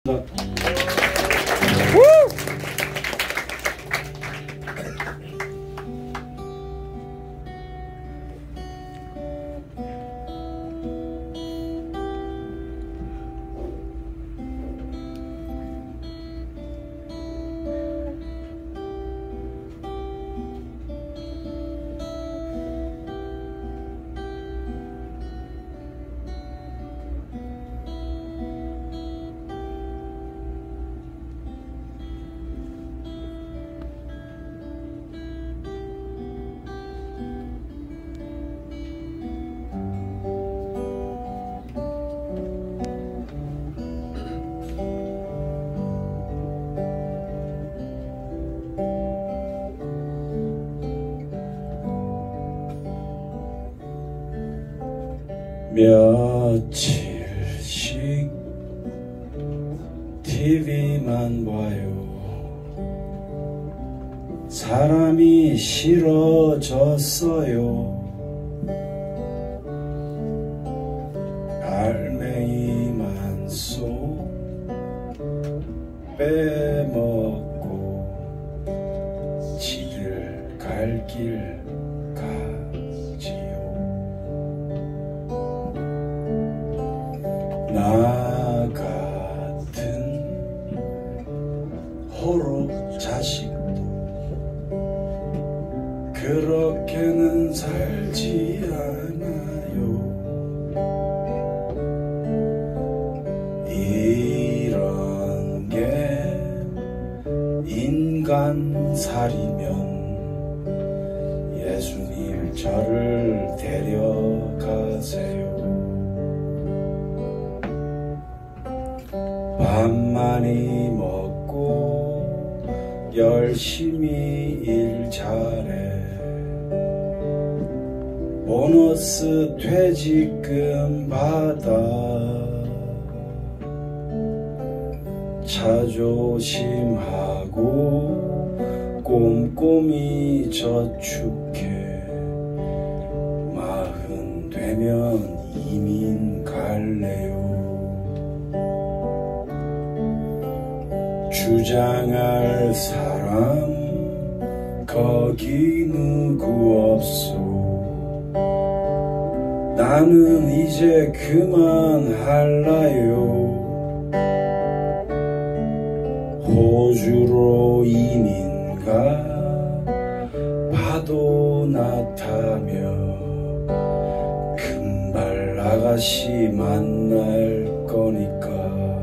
며칠씩 TV만 봐요. 사람이 싫어졌어요. 알맹이만 쏙 빼먹고 지들 갈 길 나 같은 호로 자식도 그렇게는 살지 않아요. 이런 게 인간살이면 예수님 저를 데려가세요. 밥 많이 먹고 열심히 일 잘해. 보너스 퇴직금 받아. 차 조심하고 꼼꼼히 저축해. 40 되면 이민 갈래요. 주장할 사람 거기 누구 없소. 나는 이제 그만할라요. 호주로 이민가 파도 나타며 금발 아가씨 만날 거니까.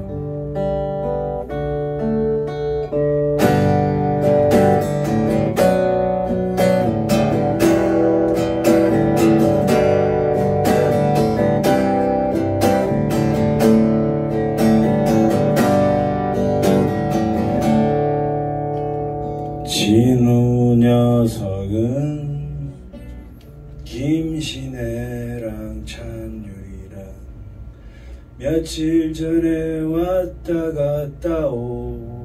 진우 녀석은 김신혜랑 찬율이랑 며칠 전에 왔다 갔다오.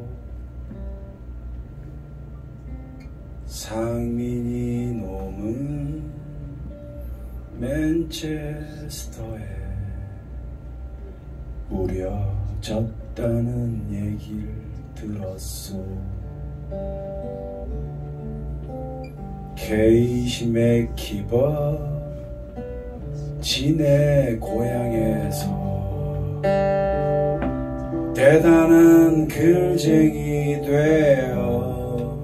상민이 놈은 맨체스터에 뿌려졌다는 얘기를 들었소. 케이시 맥키버 지네 고향에서 대단한 글쟁이 되어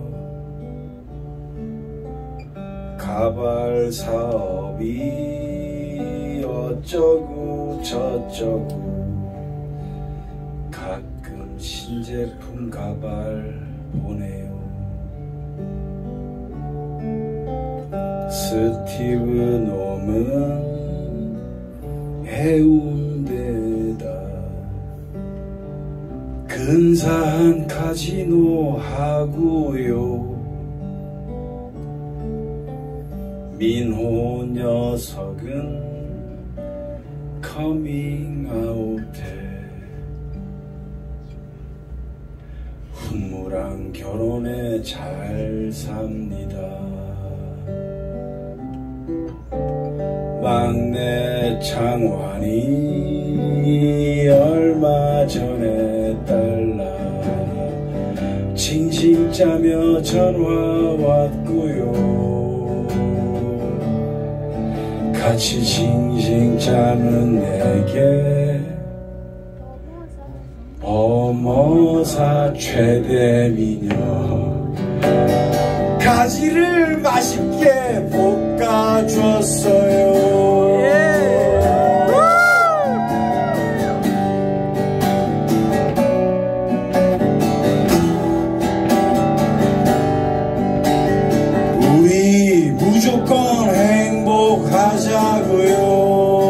가발 사업이 어쩌고 저쩌고 가끔 신제품 가발 보내요. 스티브 놈은 해운대에다 근사한 카지노 하고요. 민호 녀석은 커밍아웃해 훈무랑 결혼에 잘 삽니다. 막내 창환이 얼마 전에 딸 짜며 전화 왔고요. 같이 징징 짜는 내게 어머사 최대 미녀 가지를 맛있게 볶아줬어요. 우리 무조건 행복하자고요.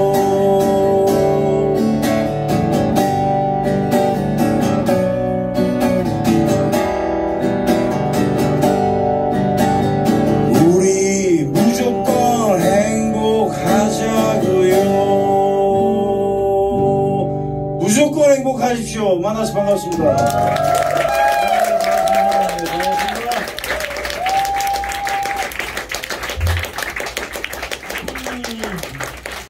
우리 무조건 행복하자고요. 무조건 행복하십시오. 만나서 반갑습니다.